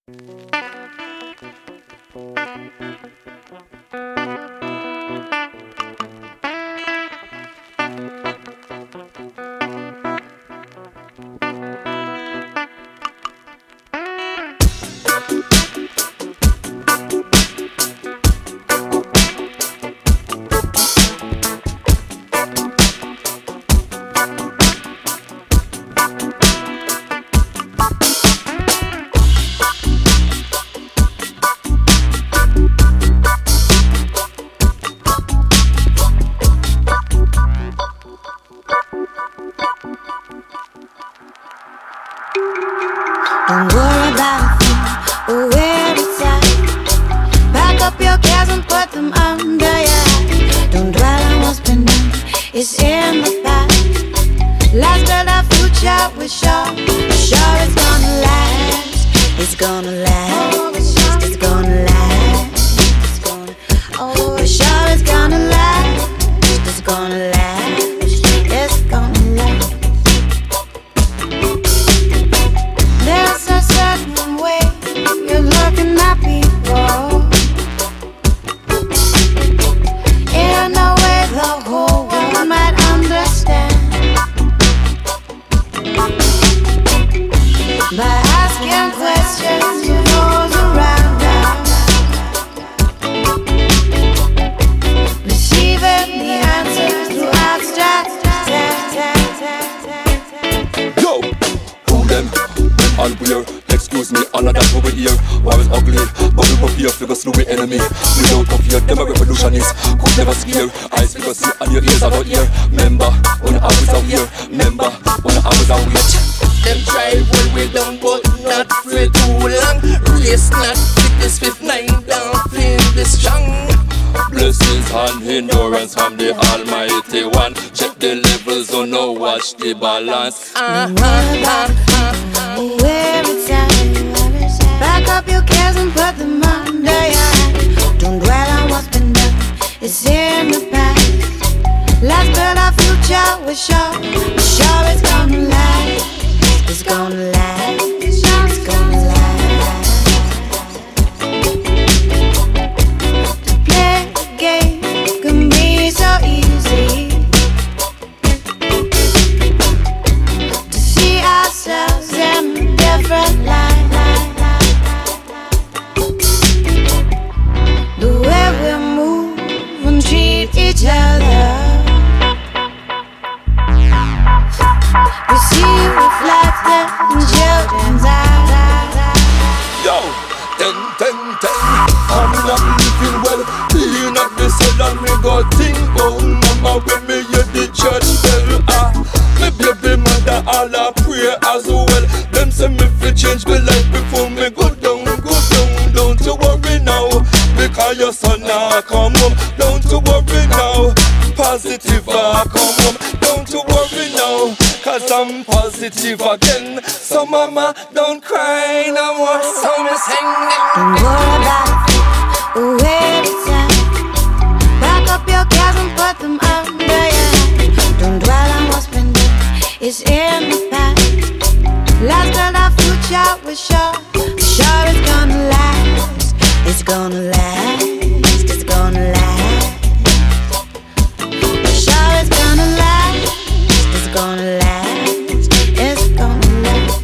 Don't worry about a thing or where it's at. Pack up your cares and put them under your hat. Don't dwell on what's been done, it's in the past. Let's build our future, we're sure it's gonna last. It's gonna last, it's gonna last. Oh, we're sure it's gonna last. It's gonna last, it's gonna last. There's a certain way you're looking at people, in a way the whole world might understand. By asking questions to those around us, receiving the answers through abstract Yo, who them? When and where? Excuse me, all of that over here. War is ugly, but we prepare for go slew the enemy. Without no fear, them a revolutionist. Could never scare. Eyes figure see and your ears are not here. Member, when I was out here. Member, when I was out here. Them try when we done, but not for too long. Race not with this 5-9 down, playing this strong. Blessings and endurance from the Almighty One. Check the levels, oh no, watch the balance. Don't worry about where it's at. Back up your cares and put them under your hat. Don't dwell on what's been done, it's in the past. Let's build our future, we're sure it's gonna last. It's gonna last, it's gonna last. To play the game can be so easy, to see ourselves in a different light. The way we move and treat each other, we see reflected in children's eyes. Yo, 10. I'm not living well, being at the cell and me go think about mama when me hear the church bell. Me baby mother all a pray as well. Them say me fi change my life before me go down. Don't you worry now, because your son now come home. Don't you worry now, positive come home. Don't you worry now, cause I'm positive again. So mama, don't cry no more. So me sing. Don't worry about where it's at. Back up your cares and put them under your hat. Don't dwell on what's been done, it's in the past. Let's build our future, we're sure it's gonna last. It's gonna last, it's gonna last. We're sure it's gonna last, it's gonna last, it's gonna last.